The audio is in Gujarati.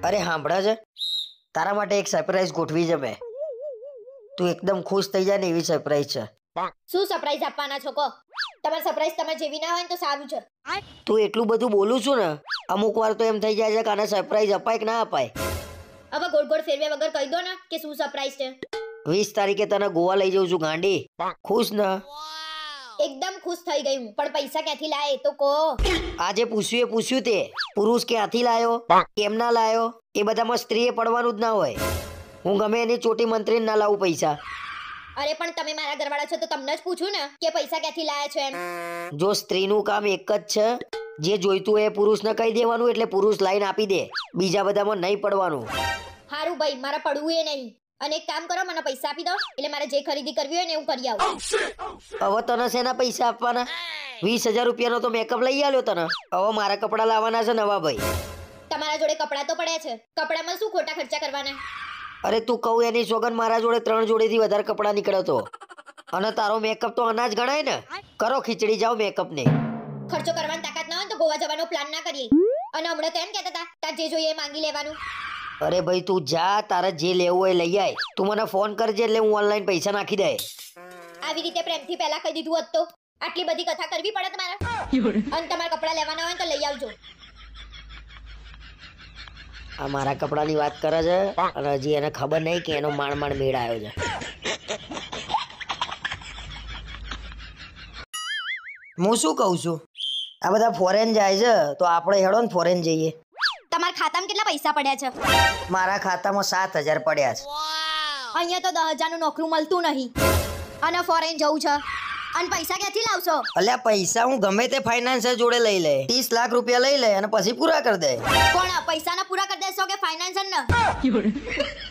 અરે સાંભળે છે, તારા માટે એક સરપ્રાઈઝ ગોઠવી છે મેં. તું એકદમ ખુશ થઈ જાય ને એવી સરપ્રાઈઝ છે. શું સરપ્રાઈઝ આપવાના છો કો? તમારી સરપ્રાઈઝ તમે જેવી ના હોય ને તો સારું છે. તું એટલું બધું બોલું છું ને, અમુક વાર તો એમ થઈ જાય છે કે આને સરપ્રાઈઝ અપાય કે ના અપાય. હવે ગોળ ગોળ ફેરવે વગર કહી દો ને કે શું સરપ્રાઈઝ છે. 20 તારીખે તને ગોવા લઈ જઉં છું ગાંડી. ખુશ ને? એકદમ ખુશ થઈ ગઈ હું, પણ પૈસા ક્યાંથી લાય એ તો કહો. આજે પૂછ્યું તે પુરુષ ક્યાંથી લાયો, કેમ ના લાયો, એ બધામાં સ્ત્રીએ પડવાનું જ ના હોય. હું ગમે એની ચોટી મંત્રીને ના લાવું પૈસા. અરે પણ તમે મારા ઘરવાળા છો તો તમને જ પૂછું ને કે પૈસા ક્યાંથી લાયા છો એમ. જો સ્ત્રીનું કામ એક જ છે, જે જોઈતું હોય એ પુરુષને કહી દેવાનું એટલે પુરુષ લાઈન આપી દે. બીજા બધામાં નહીં પડવાનું. હારું ભાઈ, મારા પડવું એ નહીં. અને એક કામ કરો, મને પૈસા આપી દો એટલે મારે જે ખરીદી કરવી હોય ને હું કરી આવું. હવે તને શેના પૈસા આપવાના? 20,000 રૂપિયાનો તો મેકઅપ લઈ આલ્યો તને. હવે મારા કપડા લાવવાના છે નવા ભાઈ. તમારા જોડે કપડા તો પડ્યા છે, કપડામાં શું ખોટા ખર્ચા કરવાના? અરે તું કહું એની સોગન મારા જોડે 3 જોડેથી વધારે કપડા નીકળ્યો તો. અને તારો મેકઅપ તો અનાજ ગણાય ને. કરો ખીચડી જાઓ મેકઅપ ને. ખર્ચો કરવાની તાકાત ના હોય તો ગોવા જવાનો પ્લાન ના કરીએ. અને હમણાં તો એમ કહેતા હતા તાર જે જોઈએ એ માંગી લેવાનું. અરે ભાઈ તું જા, તારે જે લેવું હોય લઈ આય. તું મને ફોન કરજે એટલે હું ઓનલાઈન પૈસા નાખી દે. આવી રીતે પ્રેમથી પહેલા કહી દીધું હોત તો આટલી બધી કથા કરવી પડે તમારે. અને તમારે કપડા લેવાના હોય તો લઈ આવજો. આ મારા કપડાની વાત કરે છે અને હજી એને ખબર નહીં કે એનો માંડ મેળ આવ્યો છે. હું શું કહું છું, આ બધા ફોરેન જાય છે તો આપણે હેડો ને ફોરેન જઈએ. તમારા ખાતામાં કેટલા પૈસા પડ્યા છે? મારા ખાતામાં 7,000 પડ્યા છે. અહીંયા તો 10,000 નું નોકરું મળતું નહીં અને ફોરેન જવું છે. અને પૈસા ક્યાંથી લાવશો? અલ્યા પૈસા હું ગમે તે ફાઇનાન્સર જોડે લઈ લે. 30 લાખ રૂપિયા લઈ લે અને પછી પૂરા કરી દે. કોણ પૈસાના પૂરા કરી દેશો કે ફાઇનાન્સર ને?